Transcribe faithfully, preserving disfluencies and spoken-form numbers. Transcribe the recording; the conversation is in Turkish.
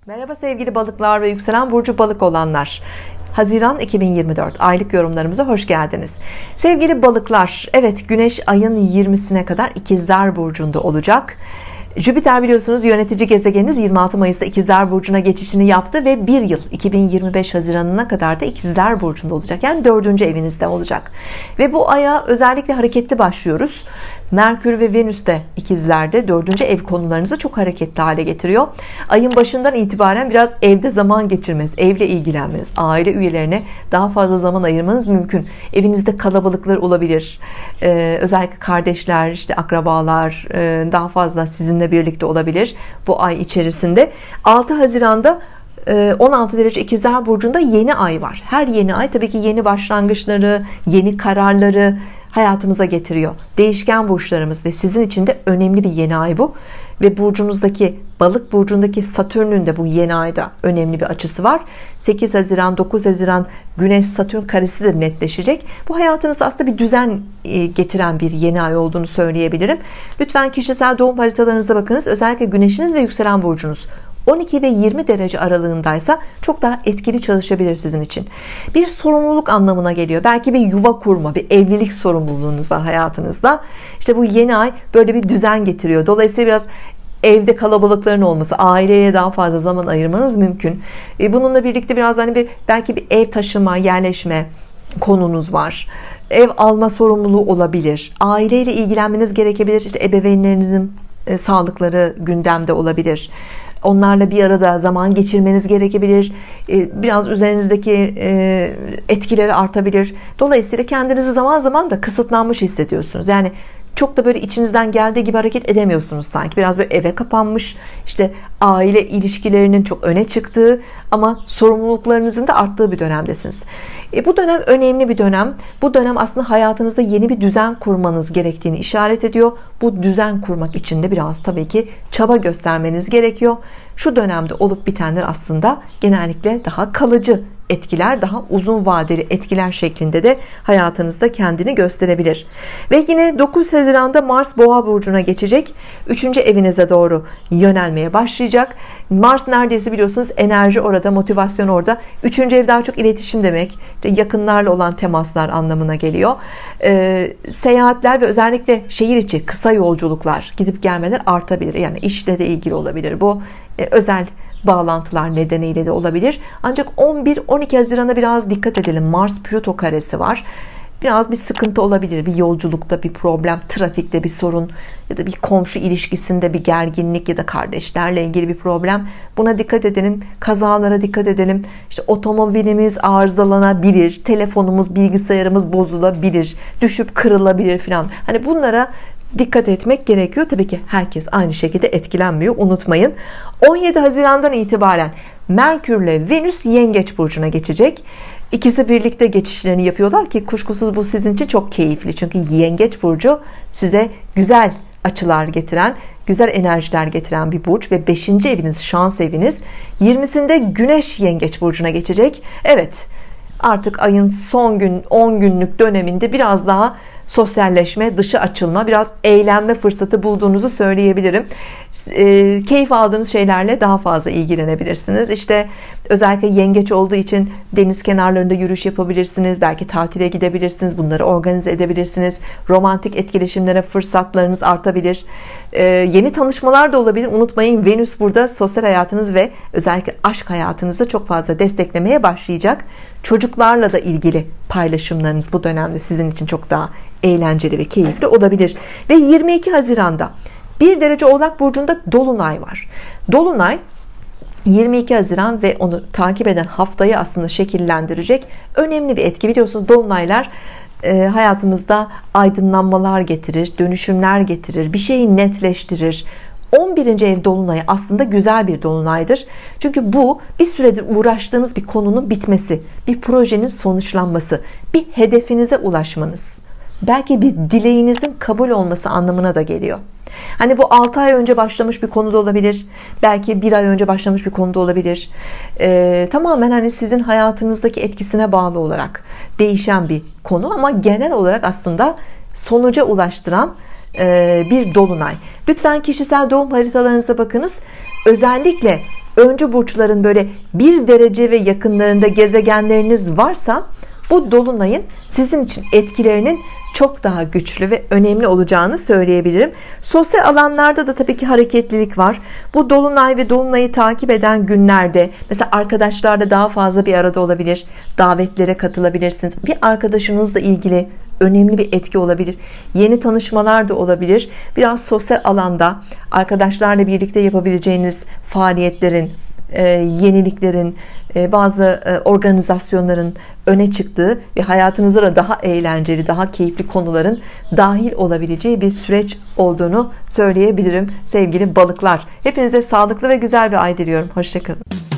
Merhaba sevgili balıklar ve yükselen burcu balık olanlar. Haziran iki bin yirmi dört aylık yorumlarımıza hoş geldiniz. Sevgili balıklar, evet, Güneş ayın yirmisine kadar İkizler burcunda olacak. Jüpiter biliyorsunuz yönetici gezegeniniz yirmi altı Mayıs'ta İkizler burcuna geçişini yaptı ve bir yıl iki bin yirmi beş Haziran'ına kadar da İkizler burcunda olacak. Yani dördüncü evinizde olacak. Ve bu aya özellikle hareketli başlıyoruz. Merkür ve Venüs de İkizler'de dördüncü ev konularınızı çok hareketli hale getiriyor. Ayın başından itibaren biraz evde zaman geçirmeniz, evle ilgilenmeniz, aile üyelerine daha fazla zaman ayırmanız mümkün. Evinizde kalabalıklar olabilir. Ee, özellikle kardeşler, işte akrabalar e, daha fazla sizinle birlikte olabilir bu ay içerisinde. altı Haziran'da on altı derece İkizler burcunda yeni ay var. Her yeni ay tabii ki yeni başlangıçları, yeni kararları hayatımıza getiriyor. Değişken burçlarımız ve sizin için de önemli bir yeni ay bu. Ve burcunuzdaki, balık burcundaki Satürn'ün de bu yeni ayda önemli bir açısı var. sekiz Haziran dokuz Haziran Güneş Satürn karesi de netleşecek. Bu hayatınızda aslında bir düzen getiren bir yeni ay olduğunu söyleyebilirim. Lütfen kişisel doğum haritalarınıza bakınız. Özellikle Güneşiniz ve yükselen burcunuz on iki ve yirmi derece aralığındaysa çok daha etkili çalışabilir sizin için. Bir sorumluluk anlamına geliyor. Belki bir yuva kurma, bir evlilik sorumluluğunuz var hayatınızda. İşte bu yeni ay böyle bir düzen getiriyor. Dolayısıyla biraz evde kalabalıkların olması, aileye daha fazla zaman ayırmanız mümkün. Bununla birlikte biraz hani bir belki bir ev taşıma, yerleşme konunuz var. Ev alma sorumluluğu olabilir. Aileyle ilgilenmeniz gerekebilir. İşte ebeveynlerinizin e, sağlıkları gündemde olabilir. Onlarla bir arada zaman geçirmeniz gerekebilir. Biraz üzerinizdeki etkileri artabilir. Dolayısıyla kendinizi zaman zaman da kısıtlanmış hissediyorsunuz. Yani çok da böyle içinizden geldiği gibi hareket edemiyorsunuz sanki. Biraz böyle eve kapanmış, işte aile ilişkilerinin çok öne çıktığı ama sorumluluklarınızın da arttığı bir dönemdesiniz. E bu dönem önemli bir dönem. Bu dönem aslında hayatınızda yeni bir düzen kurmanız gerektiğini işaret ediyor. Bu düzen kurmak için de biraz tabii ki çaba göstermeniz gerekiyor. Şu dönemde olup bitenler aslında genellikle daha kalıcı etkiler, daha uzun vadeli etkiler şeklinde de hayatınızda kendini gösterebilir. Ve yine dokuz Haziran'da Mars Boğa burcuna geçecek. üçüncü evinize doğru yönelmeye başlayacak. Mars neredeyse biliyorsunuz enerji orada, motivasyon orada. üçüncü ev daha çok iletişim demek. İşte yakınlarla olan temaslar anlamına geliyor. Ee, seyahatler ve özellikle şehir içi kısa yolculuklar, gidip gelmeler artabilir. Yani işle de ilgili olabilir bu. Ee, özel bağlantılar nedeniyle de olabilir. Ancak on bir on iki Haziran'a biraz dikkat edelim. Mars Plüto karesi var. Biraz bir sıkıntı olabilir. Bir yolculukta bir problem, trafikte bir sorun ya da bir komşu ilişkisinde bir gerginlik ya da kardeşlerle ilgili bir problem. Buna dikkat edelim. Kazalara dikkat edelim. İşte otomobilimiz arızalanabilir. Telefonumuz, bilgisayarımız bozulabilir. Düşüp kırılabilir falan. Hani bunlara dikkat etmek gerekiyor. Tabii ki herkes aynı şekilde etkilenmiyor. Unutmayın. on yedi Haziran'dan itibaren Merkürle Venüs Yengeç burcuna geçecek. İkisi birlikte geçişlerini yapıyorlar ki kuşkusuz bu sizin için çok keyifli. Çünkü Yengeç burcu size güzel açılar getiren, güzel enerjiler getiren bir burç ve beşinci eviniz, şans eviniz. yirmisinde Güneş Yengeç burcuna geçecek. Evet, artık ayın son gün on günlük döneminde biraz daha sosyalleşme, dışa açılma, biraz eğlenme fırsatı bulduğunuzu söyleyebilirim. E, keyif aldığınız şeylerle daha fazla ilgilenebilirsiniz. İşte özellikle yengeç olduğu için deniz kenarlarında yürüyüş yapabilirsiniz. Belki tatile gidebilirsiniz. Bunları organize edebilirsiniz. Romantik etkileşimlere fırsatlarınız artabilir. E, yeni tanışmalar da olabilir. Unutmayın, Venüs burada sosyal hayatınız ve özellikle aşk hayatınızı çok fazla desteklemeye başlayacak. Çocuklarla da ilgili paylaşımlarınız bu dönemde sizin için çok daha eğlenceli ve keyifli olabilir. Ve yirmi iki Haziran'da bir derece Oğlak burcunda dolunay var. Dolunay yirmi iki Haziran ve onu takip eden haftayı aslında şekillendirecek önemli bir etki. Biliyorsunuz dolunaylar e, hayatımızda aydınlanmalar getirir, dönüşümler getirir, bir şeyi netleştirir. on birinci ev dolunayı aslında güzel bir dolunaydır. Çünkü bu bir süredir uğraştığınız bir konunun bitmesi, bir projenin sonuçlanması, bir hedefinize ulaşmanız, belki bir dileğinizin kabul olması anlamına da geliyor. Hani bu altı ay önce başlamış bir konu da olabilir. Belki bir ay önce başlamış bir konu da olabilir. Ee, tamamen hani sizin hayatınızdaki etkisine bağlı olarak değişen bir konu ama genel olarak aslında sonuca ulaştıran bir dolunay. Lütfen kişisel doğum haritalarınıza bakınız. Özellikle öncü burçların böyle bir derece ve yakınlarında gezegenleriniz varsa bu dolunayın sizin için etkilerinin çok daha güçlü ve önemli olacağını söyleyebilirim. Sosyal alanlarda da tabii ki hareketlilik var. Bu dolunay ve dolunayı takip eden günlerde mesela arkadaşlarla daha fazla bir arada olabilir. Davetlere katılabilirsiniz. Bir arkadaşınızla ilgili önemli bir etki olabilir. Yeni tanışmalar da olabilir. Biraz sosyal alanda arkadaşlarla birlikte yapabileceğiniz faaliyetlerin, yeniliklerin, bazı organizasyonların öne çıktığı ve hayatınıza da daha eğlenceli, daha keyifli konuların dahil olabileceği bir süreç olduğunu söyleyebilirim sevgili balıklar. Hepinize sağlıklı ve güzel bir ay diliyorum. Hoşça kalın.